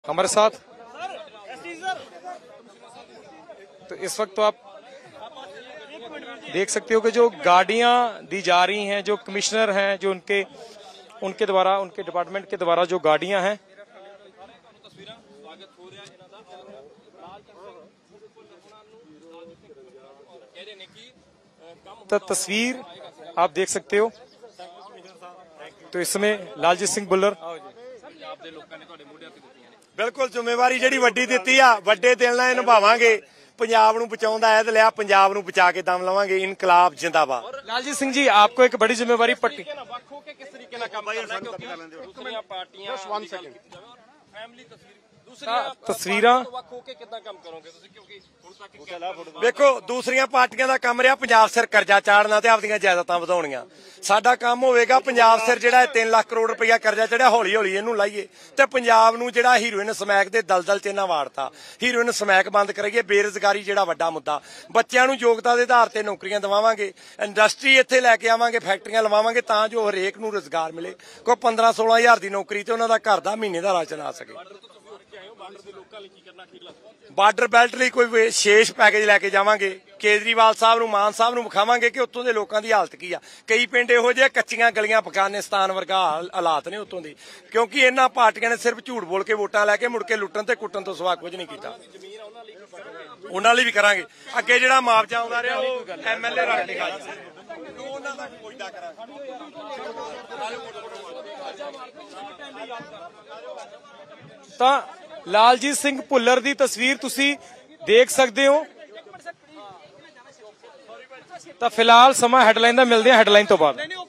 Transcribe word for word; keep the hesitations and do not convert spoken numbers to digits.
हमारे साथ। तो इस वक्त तो आप देख सकते हो कि जो गाड़ियां दी जा रही हैं, जो कमिश्नर हैं, जो उनके उनके द्वारा, उनके डिपार्टमेंट के द्वारा जो गाड़ियां हैं, तो तस्वीर आप देख सकते हो। तो इसमें लालजीत सिंह बुल्लर बिल्कुल जिम्मेवारी जी वड्डी दी आ, वड्डे दिल नाल निभावांगे। पंजाब नूं बचाउंदा है तो लिया पंजाब नूं बचा के दम लवांगे। इनकलाब जिंदाबाद। लालजीत सिंह जी, आपको एक बड़ी जिम्मेवारी पट्टी तस्वीरां देखो, दूसरिया पार्टियां दा काम रहा पंजाब सिर करजा चाड़ना ते आपदियां जायदादां वधाउणियां। साडा काम होवेगा पंजाब सिर जिहड़ा तीन लाख करोड़ रुपया करजा चढ़िया हौली हौली इहनूं लाइए ते पंजाब नूं जिहड़ा हीरोइन समैक दे दलदल च इन्हां वाड़ता। हीरोइन समैक बंद कराइए। बेरोजगारी जिहड़ा वड्डा मुद्दा, बच्चों नूं योग्यता दे आधार ते नौकरियां दवावांगे। इंडस्ट्री इत्थे लैके आवांगे, फैक्ट्रियां लवावांगे तां जो हरेक नूं रोजगार मिले। कोई पंद्रह सोलह हज़ार दी नौकरी ते उन्हां दा घर दा महीने दा राशन आ सके। बार्डर बेल्ट ਲਈ कोई विशेष पैकेज लैके जावांगे। केजरीवाल साहब नूं, मान साहब नूं विखावांगे कि उत्तों दे लोकां दी हालत की आ। कई पिंड इहो जिहे कच्चियां गलियां अफगानिस्तान वर्गा हालात ने उत्तों दी, क्योंकि इन्हां पार्टियां ने सिर्फ झूठ बोल के वोटां लैके मुड़ के लुੱਟਣ ते कुੱਟਣ ਤੋਂ सिवा कुछ नहीं कीता। उन्हां लई भी करांगे। अगे जिहड़ा मुआवजा आउंदा रिहा ओह एमएलए रख के खाई उन्हां दा कोईदा करांगे। ਤਾਂ ਲਾਲਜੀਤ ਸਿੰਘ ਭੁੱਲਰ ਦੀ ਤਸਵੀਰ ਤੁਸੀਂ ਦੇਖ ਸਕਦੇ ਹੋ। ਤਾਂ ਫਿਲਹਾਲ ਸਮਾਂ ਹੈਡਲਾਈਨ ਦਾ, ਮਿਲਦੇ ਆ ਹੈਡਲਾਈਨ ਤੋਂ ਬਾਅਦ।